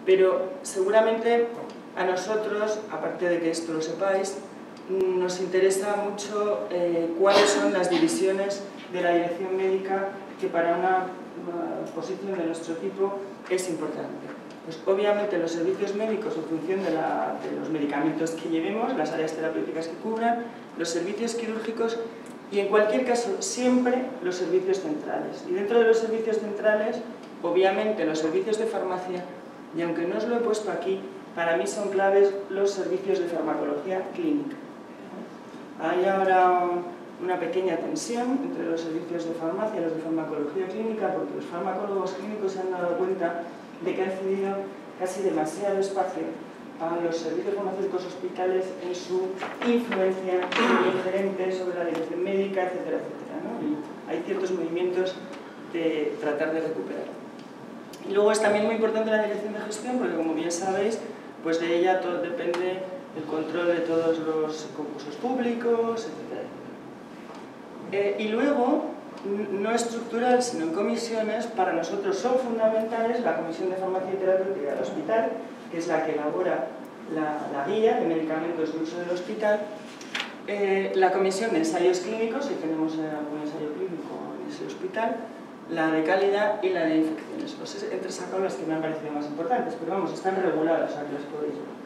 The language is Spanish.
Pero seguramente a nosotros, aparte de que esto lo sepáis, nos interesa mucho cuáles son las divisiones de la dirección médica que para una posición de nuestro tipo es importante. Pues obviamente los servicios médicos en función de los medicamentos que llevemos, las áreas terapéuticas que cubran, los servicios quirúrgicos y en cualquier caso siempre los servicios centrales. Y dentro de los servicios centrales, obviamente los servicios de farmacia, y aunque no os lo he puesto aquí, para mí son claves los servicios de farmacología clínica. Hay ahora una pequeña tensión entre los servicios de farmacia y los de farmacología clínica, porque los farmacólogos clínicos se han dado cuenta de que han cedido casi demasiado espacio a los servicios farmacéuticos hospitales en su influencia ingerente sobre la dirección médica, etcétera, etcétera, ¿no? Y hay ciertos movimientos de tratar de recuperar. Y luego es también muy importante la dirección de gestión, porque como bien sabéis, pues de ella todo depende el control de todos los concursos públicos, etcétera. Y luego, no estructural, sino en comisiones, para nosotros son fundamentales la Comisión de Farmacia y Terapéutica del Hospital, que es la que elabora la guía de medicamentos de uso del hospital, la Comisión de Ensayos Clínicos, si tenemos algún ensayo clínico en ese hospital, la de calidad y la de infecciones. Os he entresacado las que me han parecido más importantes, pero vamos, están reguladas, o sea que las podéis ver.